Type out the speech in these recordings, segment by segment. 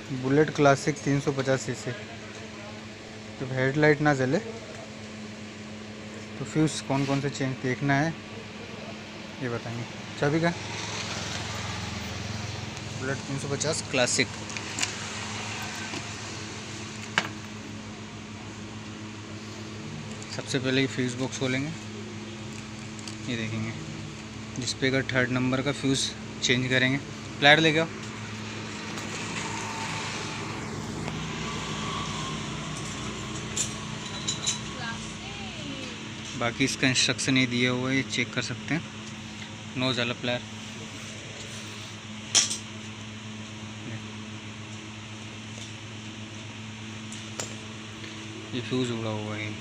Bullet classic 350 CC. जब headlight ना जले तो फ्यूज़ कौन कौन से चेंज देखना है ये बताएंगे। चाबी का बुलेट 350 क्लासिक। सबसे पहले ये फ्यूज़ बॉक्स खोलेंगे, ये देखेंगे जिस पे का 3rd नंबर का फ्यूज़ चेंज करेंगे। प्लायर लेके आओ। बाकी इसका इंस्ट्रक्शन ही दिया हुआ है, ये चेक कर सकते हैं। नोज वाला प्लायर, ये फ्यूज़ उड़ा हुआ है।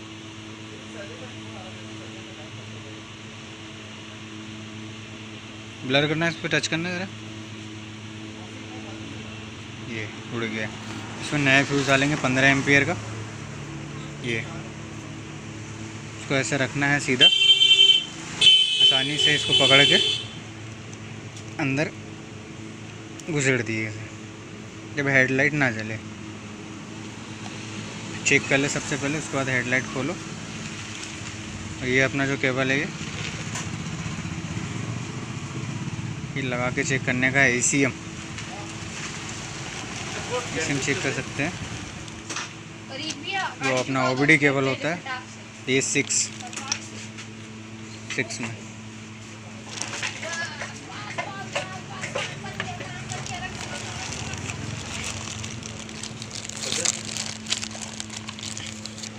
ब्लर करना है, इस पर टच करना है ज़रा, ये उड़ गया। इसमें नया फ्यूज़ डालेंगे 15 एम्पियर का। ये इसको ऐसे रखना है सीधा, आसानी से इसको पकड़ के अंदर घुसेड़ दिए जब हेडलाइट ना जले। चेक कर ले सबसे पहले, उसके बाद हेडलाइट खोलो। और ये अपना जो केबल है ये लगा के चेक करने का है। ACM चेक कर सकते हैं। जो अपना OBD केबल होता है A6 में।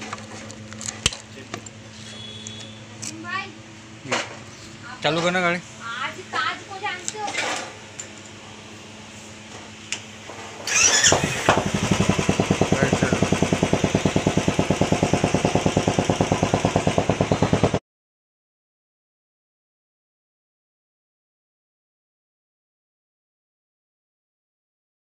चालू करना गाड़ी।